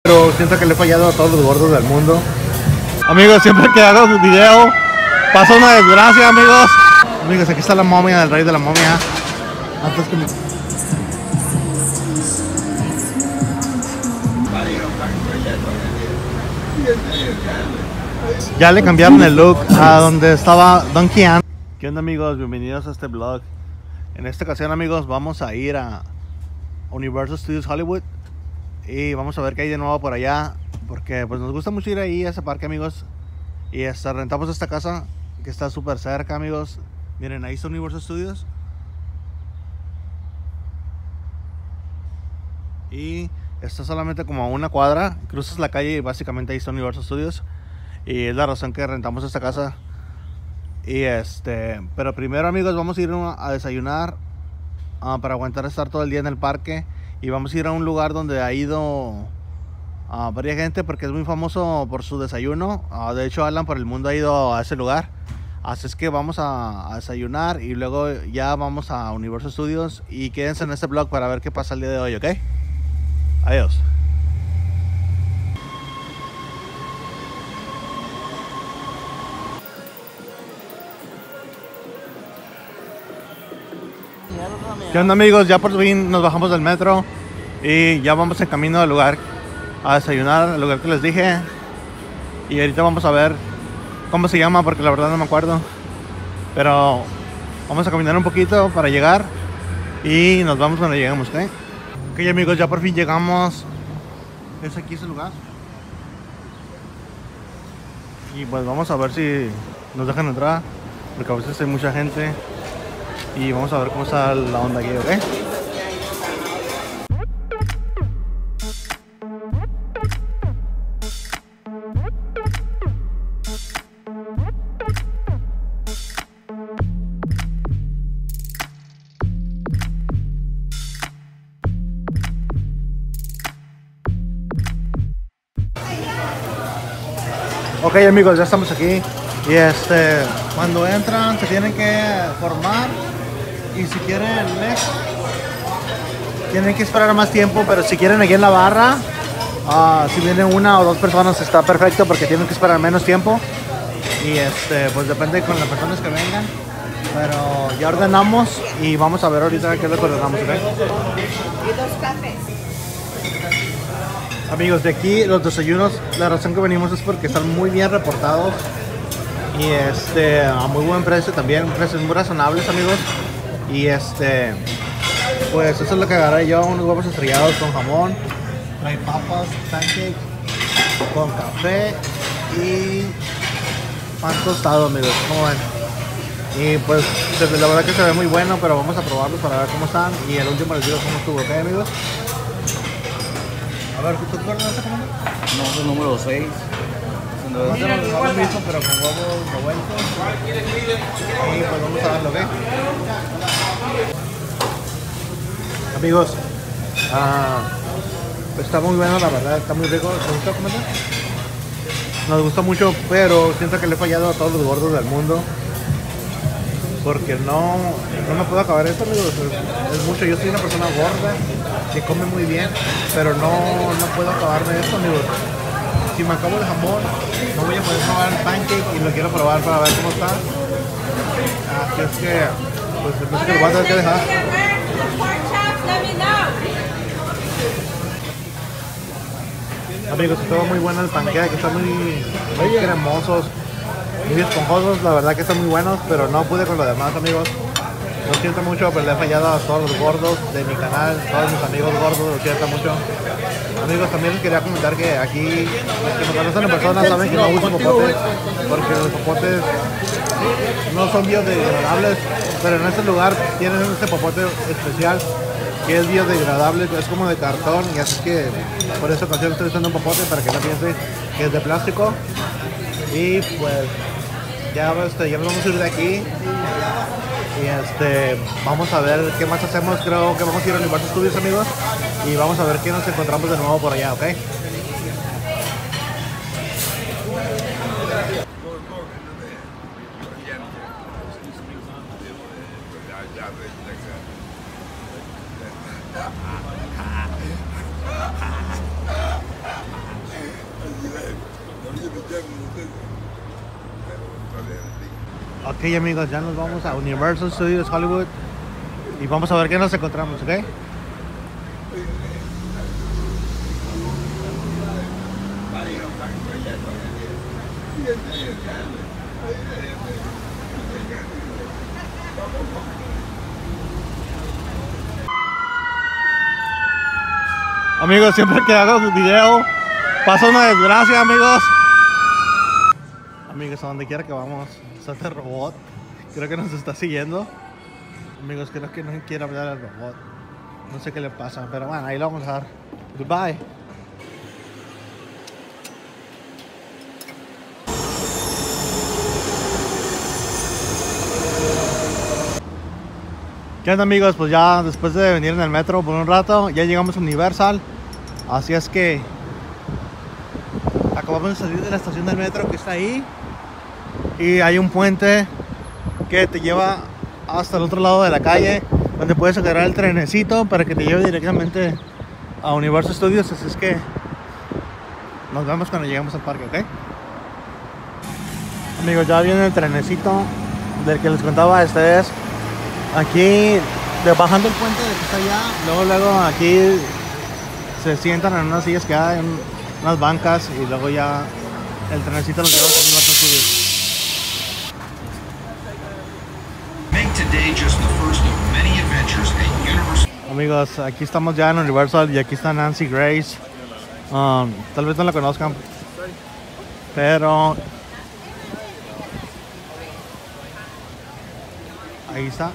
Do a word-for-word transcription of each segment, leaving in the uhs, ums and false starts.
Pero siento que le he fallado a todos los gordos del mundo. Amigos, siempre que hago un video pasa una desgracia, amigos. Amigos, aquí está la momia del rey de la momia. Antes que me... Ya le cambiaron el look a donde estaba Donkey Ann. ¿Qué onda, amigos? Bienvenidos a este vlog. En esta ocasión, amigos, vamos a ir a Universal Studios Hollywood y vamos a ver qué hay de nuevo por allá, porque pues nos gusta mucho ir ahí a ese parque, amigos. Y hasta rentamos esta casa que está súper cerca, amigos. Miren, ahí está Universal Studios. Y está solamente como a una cuadra. Cruzas la calle y básicamente ahí está Universal Studios. Y es la razón que rentamos esta casa. Y este, pero primero, amigos, vamos a ir a desayunar uh, para aguantar estar todo el día en el parque. Y vamos a ir a un lugar donde ha ido uh, varias gente, porque es muy famoso por su desayuno. Uh, de hecho, Alan por el mundo ha ido a ese lugar. Así es que vamos a, a desayunar y luego ya vamos a Universal Studios. Y quédense en este vlog para ver qué pasa el día de hoy, ¿ok? Adiós. ¿Qué onda, amigos? Ya por fin nos bajamos del metro y ya vamos en camino al lugar a desayunar, al lugar que les dije. Y ahorita vamos a ver cómo se llama, porque la verdad no me acuerdo. Pero vamos a caminar un poquito para llegar y nos vamos cuando lleguemos, ¿ok? Ok, amigos, ya por fin llegamos. Es aquí ese lugar. Y pues vamos a ver si nos dejan entrar, porque a veces hay mucha gente. Y vamos a ver cómo está la onda aquí, ¿ok? Ok, amigos, ya estamos aquí. Y este, cuando entran se tienen que formar. Y si quieren next, tienen que esperar más tiempo, pero si quieren aquí en la barra, uh, si vienen una o dos personas está perfecto, porque tienen que esperar menos tiempo. Y este, pues depende con las personas que vengan. Pero ya ordenamos y vamos a ver ahorita qué es lo que ordenamos, ¿ok? Y dos cafés. Amigos, de aquí los desayunos, la razón que venimos es porque están muy bien reportados. Y este, a muy buen precio también, precios muy razonables, amigos. Y este, pues eso es lo que agarré yo, unos huevos estrellados con jamón, trae papas, pancake, con café y pan tostado, amigos, como ven. Y pues la verdad que se ve muy bueno, pero vamos a probarlos para ver cómo están. Y el último les digo cómo estuvo, ¿ok, amigos? A ver, ¿tú te acuerdas de ese número? No, es el número seis. No tenemos lo mismo, pero con huevos revueltos. Y pues vamos a darlo, ¿ok? Amigos, uh, está muy bueno, la verdad, está muy rico. ¿Te gusta comer? Nos gusta mucho, pero siento que le he fallado a todos los gordos del mundo, porque no, no me puedo acabar esto, amigos. Es, es mucho. Yo soy una persona gorda que come muy bien, pero no, no puedo acabarme esto, amigos. Si me acabo el jamón, no voy a poder probar el pancake y lo quiero probar para ver cómo está. Así es que, pues entonces que lo voy a tener que dejar. Amigos, estuvo muy bueno el pancake, está muy, muy cremosos, muy esponjosos, la verdad que están muy buenos, pero no pude con lo demás, amigos. Lo siento mucho, pero le he fallado a todos los gordos de mi canal, todos mis amigos gordos, lo siento mucho. Amigos, también les quería comentar que aquí, los que me conocen en persona saben que no uso popotes, porque los popotes no son biodegradables, pero en este lugar tienen este popote especial que es biodegradable, es como de cartón, y así que por esta ocasión estoy usando un popote para que no piense que es de plástico. Y pues ya, este, ya nos vamos a ir de aquí. Y este, vamos a ver qué más hacemos. Creo que vamos a ir a Universal Studios, amigos. Y vamos a ver qué nos encontramos de nuevo por allá, ¿ok? Ok, amigos, ya nos vamos a Universal Studios Hollywood y vamos a ver qué nos encontramos, ¿ok? Amigos, siempre que hago un video pasa una desgracia, amigos. Amigos, a donde quiera que vamos, está este robot. Creo que nos está siguiendo. Amigos, creo que no quiere hablar al robot. No sé qué le pasa, pero bueno, ahí lo vamos a dejar. Goodbye. ¿Qué onda, amigos? Pues ya después de venir en el metro por un rato, ya llegamos a Universal. Así es que acabamos de salir de la estación del metro que está ahí. Y hay un puente que te lleva hasta el otro lado de la calle, donde puedes agarrar el trenecito para que te lleve directamente a Universal Studios. Así es que nos vemos cuando lleguemos al parque, ¿ok? Amigos, ya viene el trenecito del que les contaba. Este es aquí, de bajando el puente de que está allá. Luego, luego aquí se sientan en unas sillas que hay, en unas bancas, y luego ya el trenecito los lleva a Universal Studios. Amigos, aquí estamos ya en Universal y aquí está Nancy Grace. Um, tal vez no la conozcan, pero ahí está.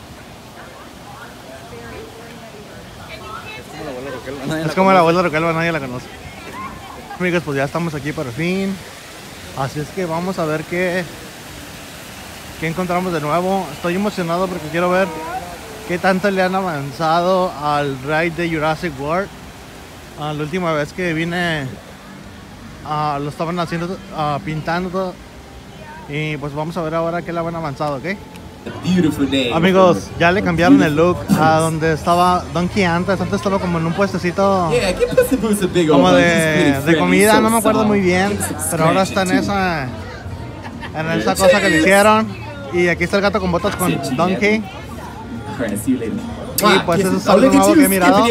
Es como la abuela Roquelva, nadie la conoce. Amigos, pues ya estamos aquí por fin. Así es que vamos a ver qué, qué encontramos de nuevo. Estoy emocionado porque quiero ver qué tanto le han avanzado al ride de Jurassic World. Uh, la última vez que vine uh, lo estaban haciendo, uh, pintando. Y pues vamos a ver ahora qué le han avanzado, ¿ok? Amigos, ya le cambiaron el look a donde estaba Donkey antes. Antes estaba como en un puestecito como de, de comida, no me acuerdo muy bien. Pero ahora está en esa, en esa cosa que le hicieron. Y aquí está el gato con botas con Donkey. Y pues eso es algo nuevo que he mirado.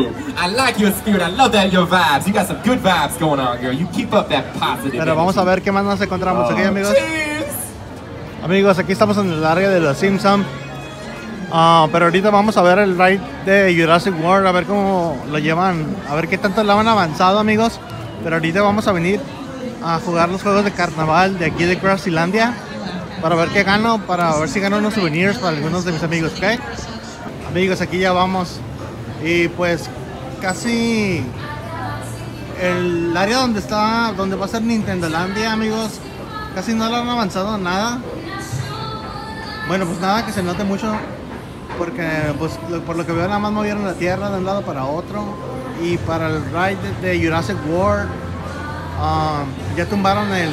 Pero vamos a ver qué más nos encontramos aquí, amigos. Amigos, aquí estamos en el área de los Simpsons. Uh, pero ahorita vamos a ver el ride de Jurassic World, a ver cómo lo llevan, a ver qué tanto lo han avanzado, amigos. Pero ahorita vamos a venir a jugar los juegos de carnaval de aquí de Grasslandia para ver qué gano, para ver si gano unos souvenirs para algunos de mis amigos, ¿ok? Amigos, aquí ya vamos. Y pues casi el área donde está, donde va a ser Nintendolandia, amigos, casi no lo han avanzado nada. Bueno, pues nada que se note mucho, porque pues por lo que veo nada más movieron la tierra de un lado para otro. Y para el ride de, de Jurassic World um, ya tumbaron el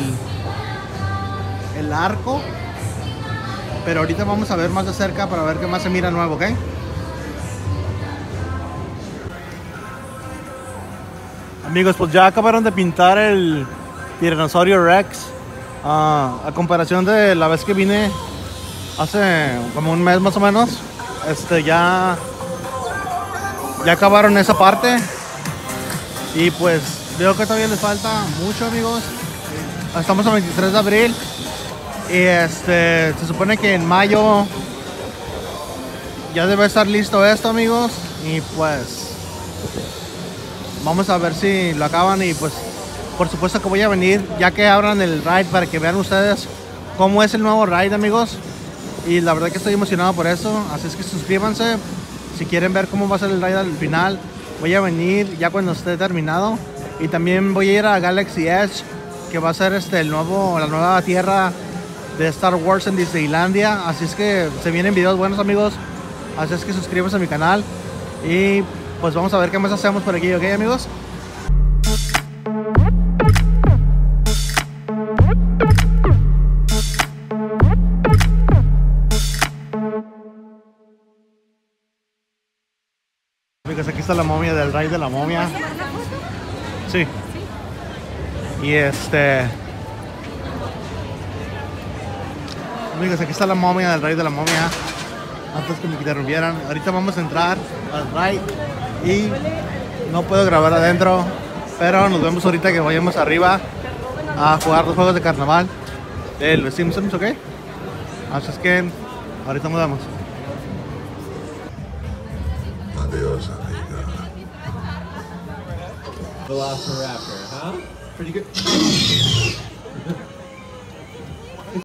el arco, pero ahorita vamos a ver más de cerca para ver qué más se mira nuevo, ¿ok? Amigos, pues ya acabaron de pintar el Tiranosaurio Rex. Uh, a comparación de la vez que vine hace como un mes más o menos, este ya ya acabaron esa parte. Y pues veo que todavía les falta mucho, amigos. Estamos a veintitrés de abril y este se supone que en mayo ya debe estar listo esto, amigos. Y pues vamos a ver si lo acaban. Y pues por supuesto que voy a venir ya que abran el ride para que vean ustedes cómo es el nuevo ride, amigos. Y la verdad que estoy emocionado por eso. Así es que suscríbanse si quieren ver cómo va a ser el ride al final. Voy a venir ya cuando esté terminado. Y también voy a ir a Galaxy Edge, que va a ser este, el nuevo, la nueva tierra de Star Wars en Disneylandia. Así es que se vienen videos buenos, amigos. Así es que suscríbanse a mi canal. Y pues vamos a ver qué más hacemos por aquí, ¿ok, amigos? Amigos, aquí está la momia del rey de la momia. Sí. Y este... Amigos, aquí está la momia del rey de la momia. Antes que me interrumpieran. Ahorita vamos a entrar al ride y no puedo grabar adentro, pero nos vemos ahorita que vayamos arriba a jugar los juegos de carnaval de los Simpsons, ¿ok? Así es que ahorita nos vemos. Adiós, amiga. Velociraptor, huh? Pretty good.